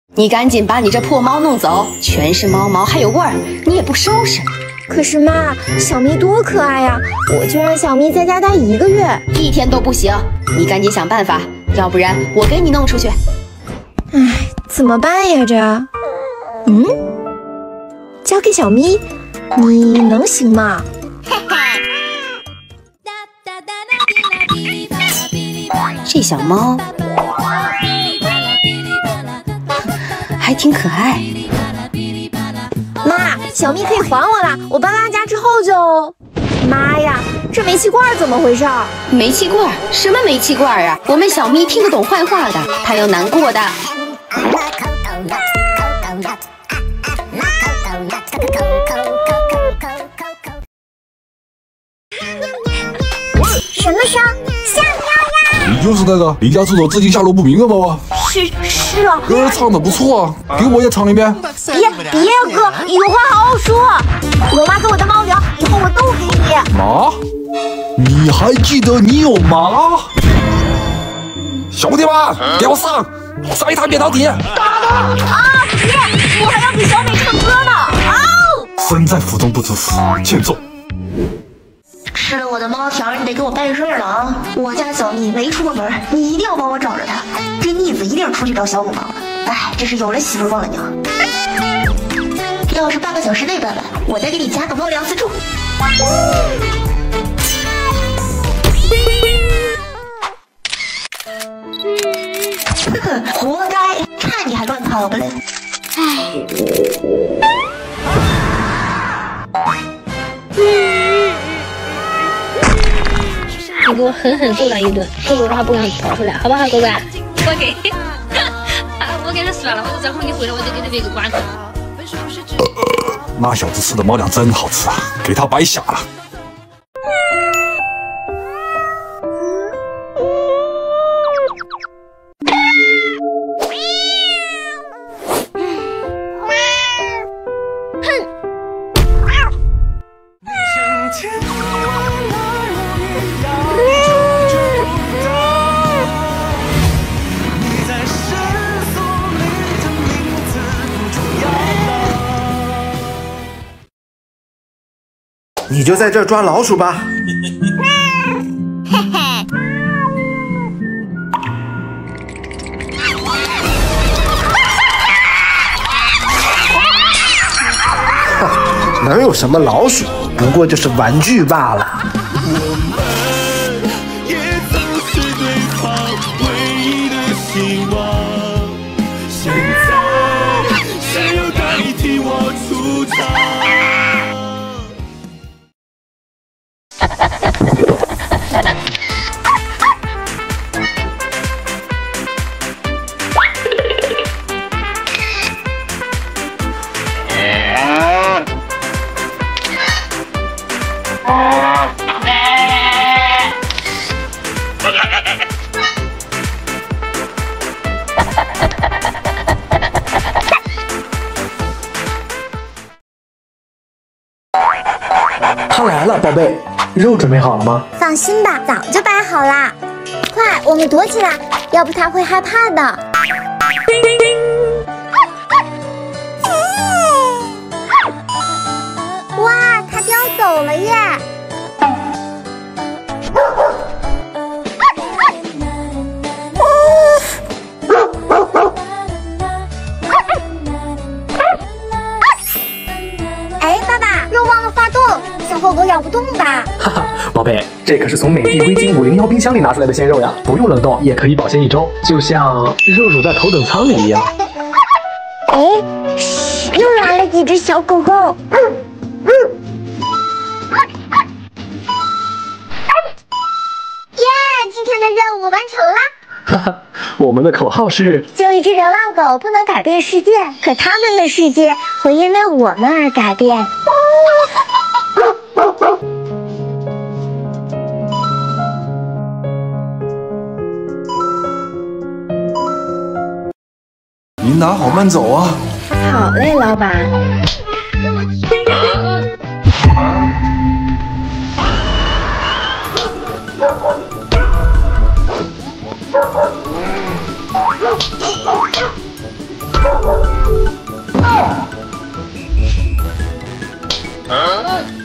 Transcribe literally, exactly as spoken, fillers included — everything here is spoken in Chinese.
你赶紧把你这破猫弄走，全是猫毛，还有味儿，你也不收拾。 可是妈，小咪多可爱呀，我就让小咪在家待一个月， 一天都不行。你赶紧想办法，要不然我给你弄出去。 唉，怎么办呀这？嗯，交给小咪，你能行吗？ 这小猫还挺可爱。 妈，小咪可以还我啦！我搬拉家之后就……妈呀，这煤气罐怎么回事？ 煤气罐？什么煤气罐啊？我们小咪听得懂坏话的，它要难过的。 什么声？吓尿呀！ 你就是那个离家出走至今下落不明的猫啊？ 是是啊， 歌唱的不错啊，给我也唱一遍。 别别呀哥，有话好好说。我妈给我的猫粮，以后我都给你。 妈，你还记得你有妈？兄弟们，给我上上一台扁桃体！ 啊别！我还要给小美唱歌呢。啊！ 身在福中不知福，欠揍。 吃了我的猫条，你得给我办事了啊！我家小蜜没出过门，你一定要帮我找着它。这逆子一定是出去找小母猫了。哎，这是有了媳妇忘了娘。要是半个小时内办完，我再给你加个猫粮自助。呵呵，活该！看你还乱跑吧嘞！哎。 你给我狠狠揍他一顿，否则他不敢跑出来，好不好，乖乖？我给，我给他算了，我就这会儿你回来，我就给他别个关上。 那小子吃的猫粮真好吃啊，给他白瞎了。 你就在这儿抓老鼠吧。 嘿嘿。 哪有什么老鼠，不过就是玩具罢了。 他来了，宝贝，肉准备好了吗？ 放心吧，早就摆好啦。快，我们躲起来，要不他会害怕的。哇，他叼走了耶！哎，爸爸，肉忘了发动，小狗狗咬不动吧？ 哈哈，宝贝，这可是从美的微晶五零幺冰箱里拿出来的鲜肉呀，不用冷冻也可以保鲜一周，就像肉煮在头等舱里一样。 哎，又来了几只小狗狗。耶，今天的任务完成了。 哈哈，我们的口号是： 就一只流浪狗不能改变世界，可它们的世界会因为我们而改变。 你拿好慢走啊！ 好嘞，老板。 啊